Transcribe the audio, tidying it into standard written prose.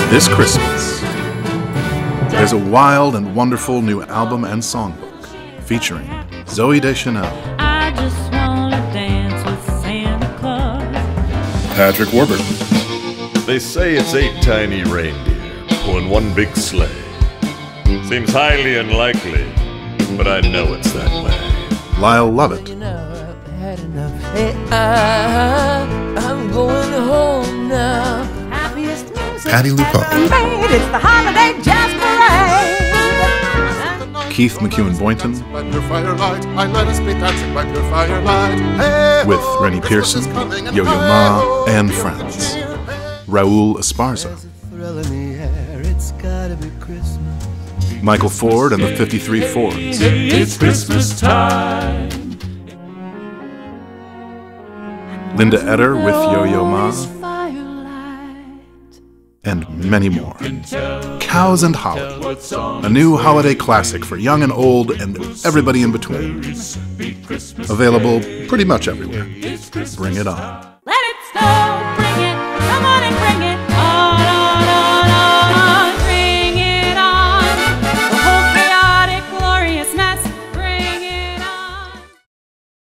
This Christmas, there's a wild and wonderful new album and songbook featuring Zooey Deschanel, I just wanna dance with Santa Claus, Patrick Warburton, They say it's 8 tiny reindeer pulling one big sleigh. Seems highly unlikely, but I know it's that way. Lyle Lovett, Hey, I'm going home now. happiest music Patti LuPone, made. It's the holiday jazz parade. Keith Boynton, By pure firelight, I let us be dancing by pure firelight. Hey, with ho, Rennie Pearson, Christmas is coming, and Yo-Yo hey, Ma, ho, and Christmas friends. is here. Raúl Esparza, Thrill in the air, it's gotta be Christmas. Michael Ford and the 53 Fords, It's Christmas time. Linda Eder with Yo-Yo Ma, Firelight. and many more. Cows and Holly, a new holiday classic for young and old and everybody in between. Available pretty much everywhere. Bring it on.